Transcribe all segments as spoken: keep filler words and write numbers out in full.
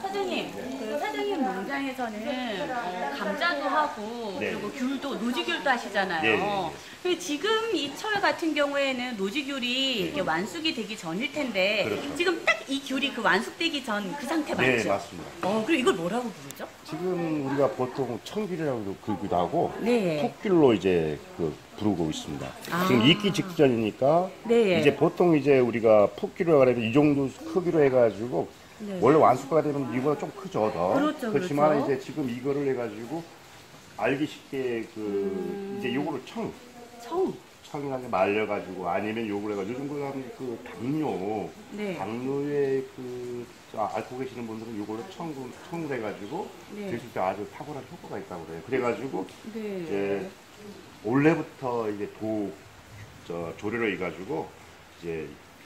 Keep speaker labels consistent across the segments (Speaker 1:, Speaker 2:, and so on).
Speaker 1: 사장님, 그 사장님 농장에서는 어, 감자도 하고
Speaker 2: 네.
Speaker 1: 그리고 귤도 노지귤도 하시잖아요.
Speaker 2: 네.
Speaker 1: 근데 지금 이 철 같은 경우에는 노지귤이 이렇게 완숙이 되기 전일 텐데
Speaker 2: 그렇죠.
Speaker 1: 지금 딱 이 귤이 그 완숙되기 전 그 상태 맞죠?
Speaker 2: 네, 맞습니다.
Speaker 1: 어, 그리고 이걸 뭐라고 부르죠?
Speaker 2: 지금 우리가 보통 청귤이라고 그러기도 하고
Speaker 1: 네.
Speaker 2: 풋귤로 이제 그 부르고 있습니다.
Speaker 1: 아.
Speaker 2: 지금 익기 직전이니까
Speaker 1: 네.
Speaker 2: 이제 보통 이제 우리가 풋귤이라고 하면 이 정도 크기로 해가지고
Speaker 1: 네.
Speaker 2: 원래 완숙가 되면 이거보다 좀 크죠, 더.
Speaker 1: 그렇죠,
Speaker 2: 그렇지만
Speaker 1: 그렇죠.
Speaker 2: 이제 지금 이거를 해가지고 알기 쉽게 그
Speaker 1: 음.
Speaker 2: 이제 요거를 청
Speaker 1: 청.
Speaker 2: 청이나 말려가지고 아니면 요걸 해가지고 요즘 그 당뇨
Speaker 1: 네.
Speaker 2: 당뇨에 그 아, 앓고 계시는 분들은 요걸로 청 청을 해가지고
Speaker 1: 네.
Speaker 2: 드실 때 아주 탁월한 효과가 있다고 그래요. 그래가지고
Speaker 1: 네.
Speaker 2: 이제 올해부터 이제 도 저 조리를 해가지고 이제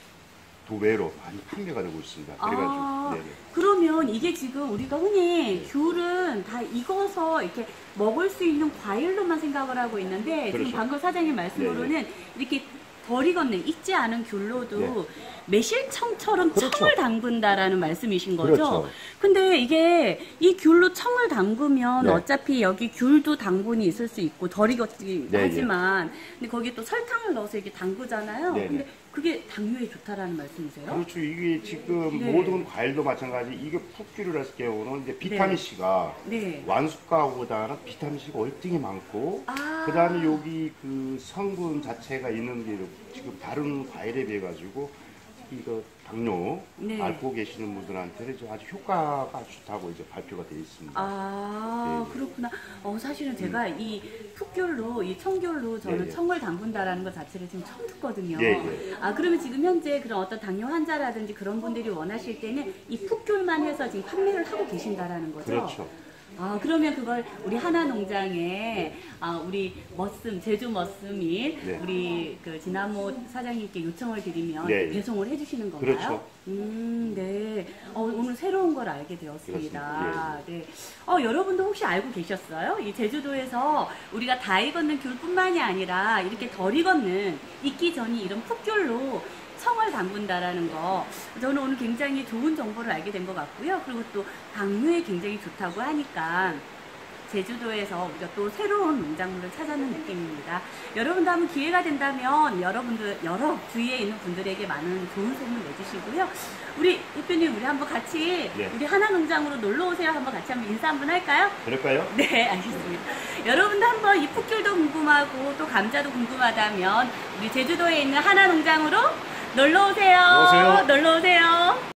Speaker 2: 도매로 많이 판매가 되고 있습니다. 그래가지고
Speaker 1: 아,
Speaker 2: 네네.
Speaker 1: 그러면 이게 지금 우리가 흔히 귤은 다 익어서 이렇게 먹을 수 있는 과일로만 생각을 하고 있는데
Speaker 2: 그렇죠.
Speaker 1: 지금 방금 사장님 말씀으로는 이렇게 덜 익었는 익지 않은 귤로도
Speaker 2: 네.
Speaker 1: 매실청처럼
Speaker 2: 그렇죠.
Speaker 1: 청을 담근다라는 말씀이신 거죠?
Speaker 2: 그렇죠.
Speaker 1: 근데 이게 이 귤로 청을 담그면
Speaker 2: 네.
Speaker 1: 어차피 여기 귤도 당분이 있을 수 있고 덜 익었긴
Speaker 2: 네,
Speaker 1: 하지만 근데 거기에 또 설탕을 넣어서 이렇게 담그잖아요.
Speaker 2: 네,
Speaker 1: 근데
Speaker 2: 네.
Speaker 1: 그게 당뇨에 좋다라는 말씀이세요?
Speaker 2: 그렇죠. 이게 지금
Speaker 1: 네.
Speaker 2: 모든 과일도 마찬가지. 이게 풋귤을 했을 경우는 이제 비타민 C가
Speaker 1: 네.
Speaker 2: 완숙가보다는 비타민 C가 월등히 많고,
Speaker 1: 아.
Speaker 2: 그 다음에 여기 그 성분 자체가 있는 게 지금 다른 과일에 비해 가지고 이거 당뇨
Speaker 1: 네.
Speaker 2: 앓고 계시는 분들한테는 이제 아주 효과가 좋다고 이제 발표가 되어 있습니다.
Speaker 1: 아,
Speaker 2: 네.
Speaker 1: 그렇구나. 어, 사실은 제가 이 풋귤로, 이 청귤로 저는
Speaker 2: 네, 네.
Speaker 1: 청을 담근다라는 것 자체를 지금 처음 듣거든요.
Speaker 2: 네, 네.
Speaker 1: 아, 그러면 지금 현재 그런 어떤 당뇨 환자라든지 그런 분들이 원하실 때는 이 풋귤만 해서 지금 판매를 하고 계신다라는 거죠?
Speaker 2: 그렇죠.
Speaker 1: 아, 그러면 그걸 우리 하나농장에 아, 우리 머슴, 제주 머슴인
Speaker 2: 네.
Speaker 1: 우리 그 진화모 사장님께 요청을 드리면
Speaker 2: 네.
Speaker 1: 배송을 해주시는 건가요?
Speaker 2: 그렇죠.
Speaker 1: 음, 네. 어, 오늘 새로운 걸 알게 되었습니다.
Speaker 2: 그렇습니다.
Speaker 1: 네. 어, 여러분도 혹시 알고 계셨어요? 이 제주도에서 우리가 다 익었는 귤뿐만이 아니라 이렇게 덜 익었는 익기 전이 이런 풋귤로 청을 담근다라는 거 저는 오늘 굉장히 좋은 정보를 알게 된 것 같고요. 그리고 또 당뇨에 굉장히 좋다고 하니까 제주도에서 우리가 또 새로운 농작물을 찾아낸 느낌입니다. 여러분도 한번 기회가 된다면 여러분들 여러 주위에 있는 분들에게 많은 좋은 소문 내주시고요. 우리 대표님 우리 한번 같이
Speaker 2: 네.
Speaker 1: 우리 하나농장으로 놀러 오세요. 한번 같이 한번 인사 한번 할까요?
Speaker 2: 그럴까요?
Speaker 1: 네, 알겠습니다. 여러분도 한번 이 풋귤도 궁금하고 또 감자도 궁금하다면 우리 제주도에 있는 하나농장으로 놀러 오세요.
Speaker 2: 놀러 오세요.
Speaker 1: 놀러 오세요.